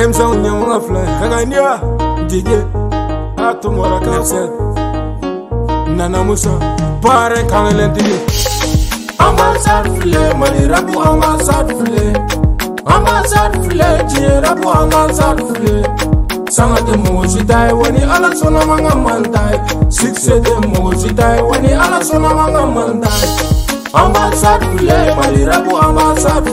Emsa unyamwa fly kagania DJ atumora kapse Nana Musa pare kangelentini Ambassade file mali rabu ambassade file tie rabu ambassade file Sanga de mozi dai wani ala sona manga mandai Sixe de mozi dai wani ala sona manga mandai Ambassade file mali rabu ambassade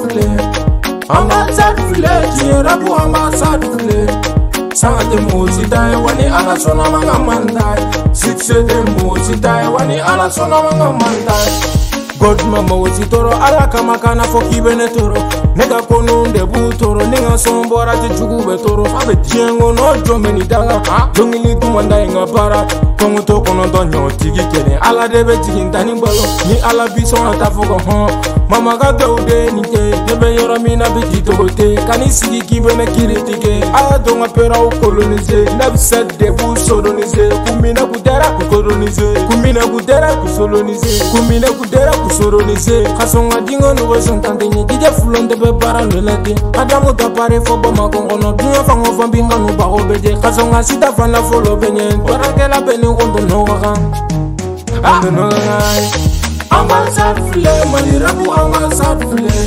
file tie rabu ambassade file Sanga de mozi dai wani ala sona manga mandai Sixe de mozi dai wani ala sona manga mandai God mama wozi toro ala kama kana foki bene toro nega kono ndebu toro ninga sombora te jugu be toro abe tiengo no jomeni danga jongili tumanda inga para kongo to kono donyo tigi kene ala debe tigi ndani balo ni ala biso na tafoko mama ga daude ni te debe yora mina biti tote kani sigi kibene kiritike ala donga pera o coloniser nabset debu soloniser kumina kudera ku coloniser kumina kudera ku soloniser kumina kudera soroniser kasonga dingo no santante ni dije fulonde be para lelade adamu ta pare fo boma kongono dunya fango fambinga no ba obede kasonga sita fana folo benye barake la beni kondo no ga ando no ngai ambassade file mali rabu ambassade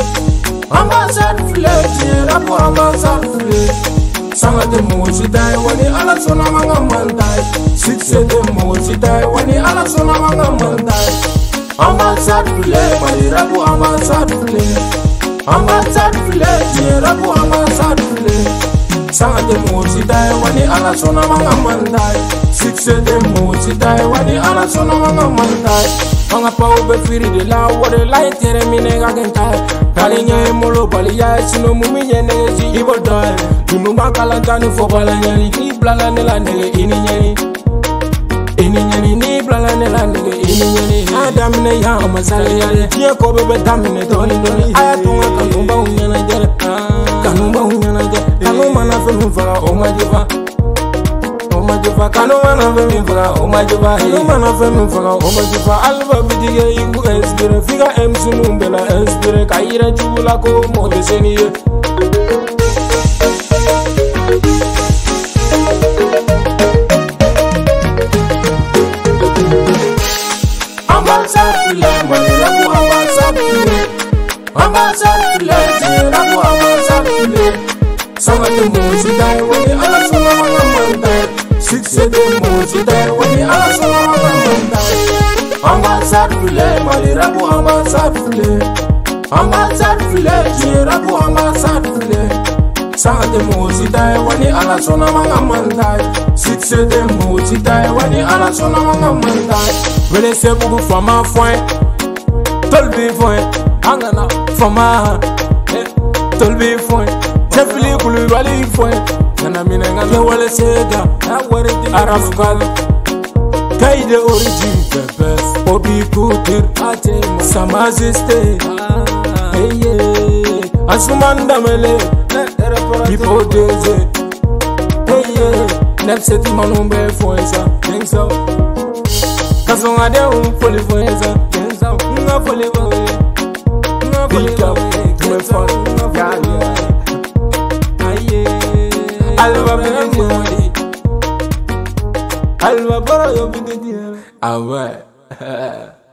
file tie rabu ambassade file sanga de mozi dai wani ala sona manga mandai sitse de mozi dai wani ala sona manga mandai Ambassade file mali rabu ambassade file tie rabu ambassade file Sanga de mozi dai wani ala sona manga mandai Sixe de mozi dai wani ala sona manga mandai Anga pa ube firi de la wade la itere mine ga gentai Kali nye molo bali ya sino mumi nye nege si ibo dai Tunu makala tani fokala nyani Ni blala nela nege ini nyani Ini nyani ni blala nela nege ini nyani Adamine ya amasale yale Tie kobe be damine doni Ayatunga kanumba unyana jale Kanumba unyana jale Kanumba na femi fara omajiva Omajiva kanumba na femi fara omajiva Kanumba na femi fara omajiva Alba bidige ingu espire Figa MC numbela espire Kaira chubula ko mode seniye Ambassade file mali rabu ambassade file tie rabu ambassade file Sanga de mozi dai wani ala sona manga mandai Sixe de mozi dai wani ala sona manga mandai Ambassade file mali rabu ambassade file tie rabu ambassade file Sanga de mozi dai wani ala sona manga mandai Sixe de mozi dai wani ala sona manga mandai Wele se bugu fama foin Tolbi foin Angana fama Tolbi foin Chefli kulu wali foin Nana mine ngana wale sega Arafukal Kaide origin Pepes Obi kutir Sa maziste Asumanda mele Hipodeze Nepseti manumbe foinsa Nengso Kasonga de foli foinsa Nengso Nga foli foinsa Nga foli foinsa Alba bidi Alba boro yo bidi Ah ouais